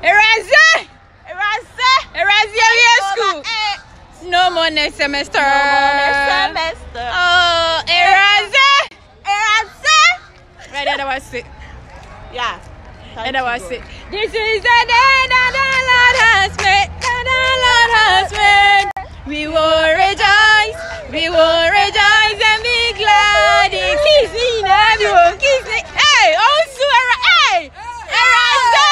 Eraze. School. No more next semester. Oh, Eraze. Right, that was it. Yeah. And that was it. This is the day that the Lord has made. That the Lord has made. We will rejoice and be glad. Kissing everyone, kissing. Hey, also, hey, Eraze.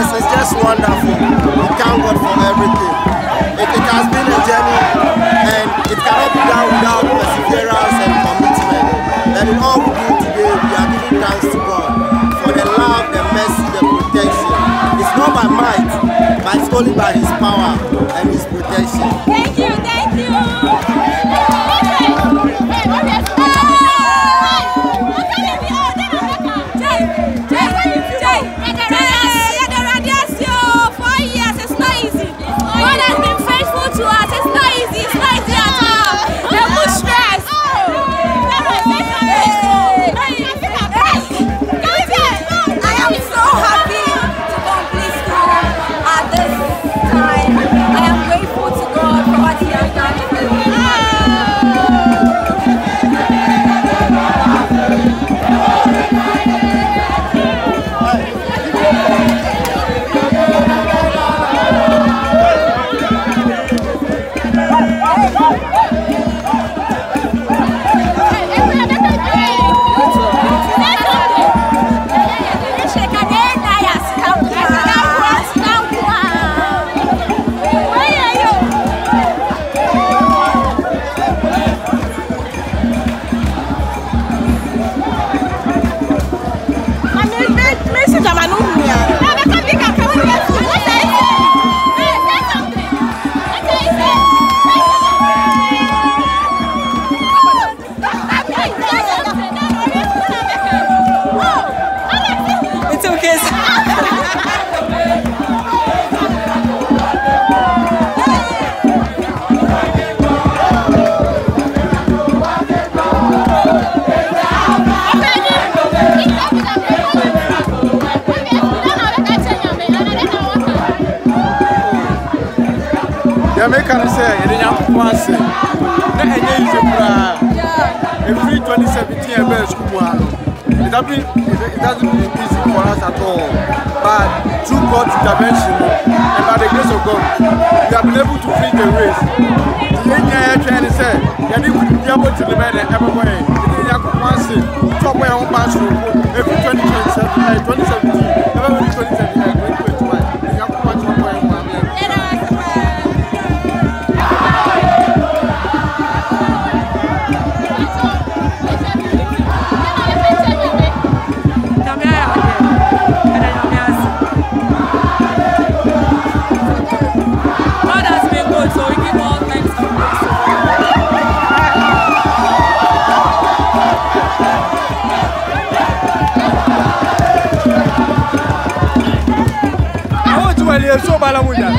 honest, it's just wonderful. We thank God for everything. It has been a journey, and it cannot be done without perseverance and commitment. And in all we do today, we are giving thanks to God for the love, the mercy, the protection. It's not by might, but it's only by His power and His protection. Thank you, thank you. Can say, you didn't want to say, every 2017 and best school. It doesn't be easy for us at all. But through God's intervention and by the grace of God, we have been able to finish the race. The engineer trying to say, you didn't be able to demand it everywhere. You didn't want to say, top where on pass every 2017, every 2017, 2021. So balamuda.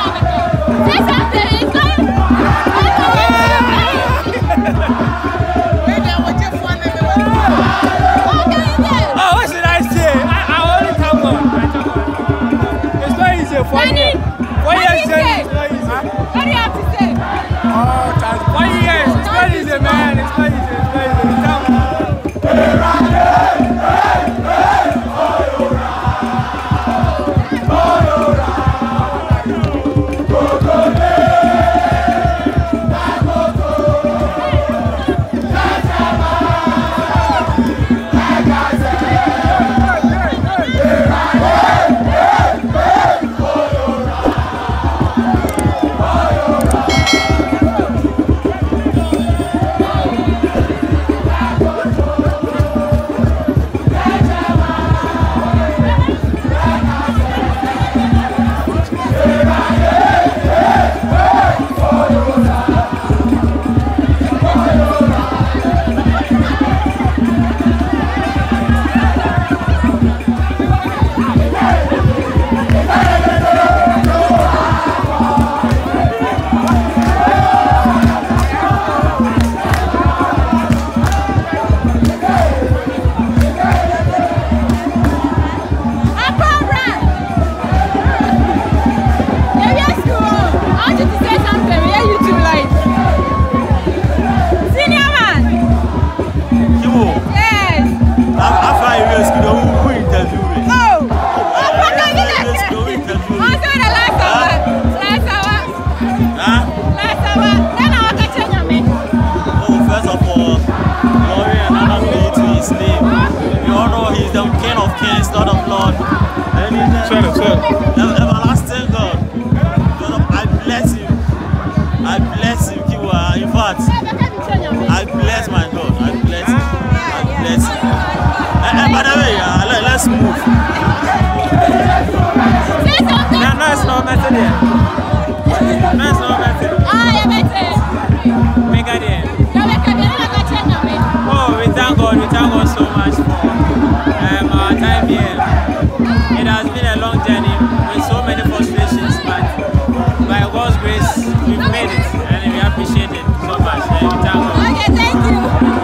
Oh, what should I say? I only come on. It's not easy for me. 4 years it's not easy. What do you have to say? Oh, that's 4 years. It's not easy, man. It's not easy. It's not easy. Nice, no method. Nice, no method. Ah, yeah, better. Make it in. Oh, we thank God so much for our time here. It has been a long journey with so many frustrations, but by God's grace, we've made it, and we appreciate it so much. And we thank God. Okay, thank you.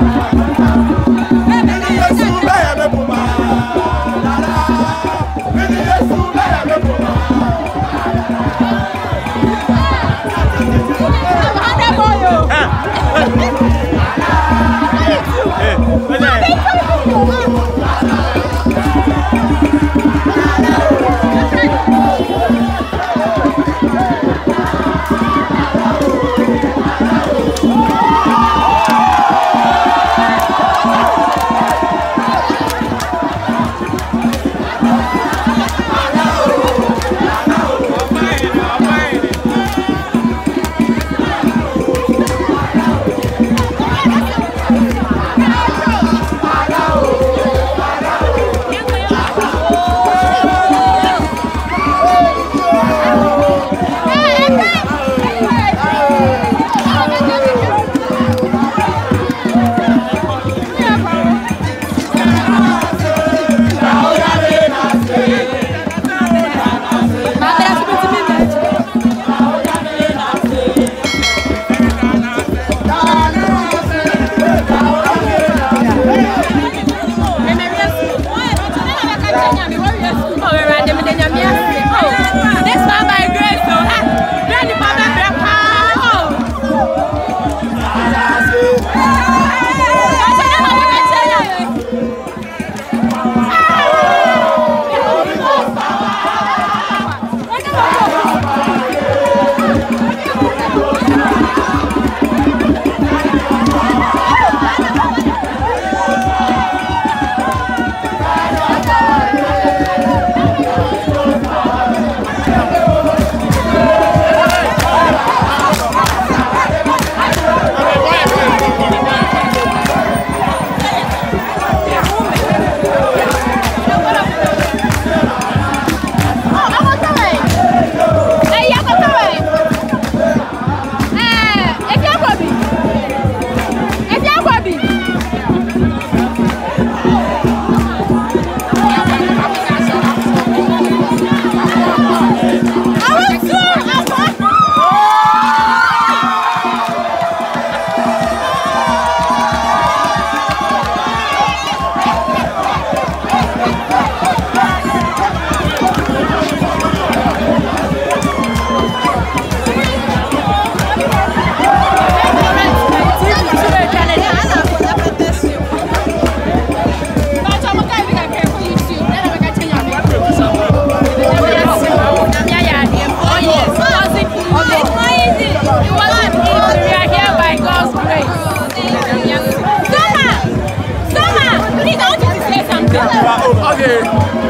Okay.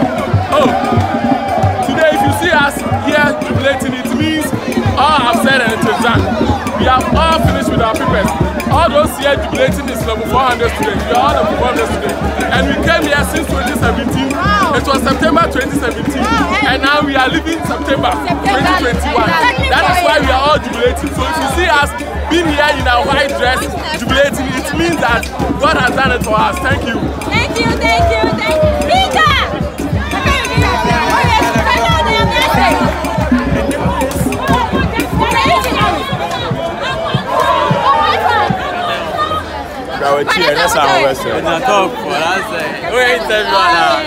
Oh, today if you see us here jubilating, it means all have said and it is done. We have all finished with our papers. All those here jubilating is level 400 students. We are all level 400 students. And we came here since 2017. It was September 2017. And now we are leaving September 2021. That is why we are all jubilating. So if you see us being here in our white dress jubilating, it means that God has done it for us. Thank you. Thank you, thank you, thank you. Rita! That's our Western. It's a talk for us. We interview now.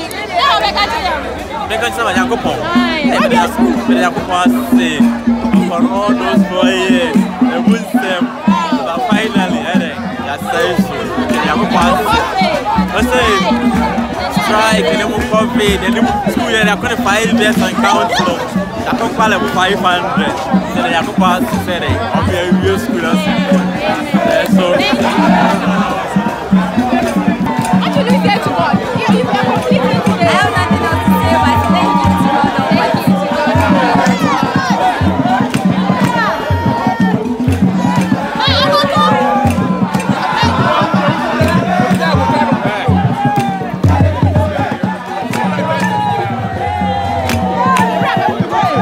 Make us some Yakupon. Yakupon say for all those 4 years, the wisdom that finally that's Yakupon. Say strike and then COVID and then school year. I couldn't 5 years on council. I can't call it 500. So the Yakupon said, "I'm here school." So. Actually, we get to God. If you are completely today, I have nothing else to say, but thank you to God. Thank you to God.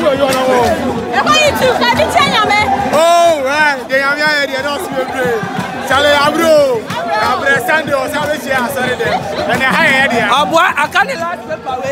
you on the wall. Oh, right. They are here. They don't see me. Charlie Abro. Abro Sunday or Saturday. Sorry, them. And they're high here. Ah, boy, I can't let paper away.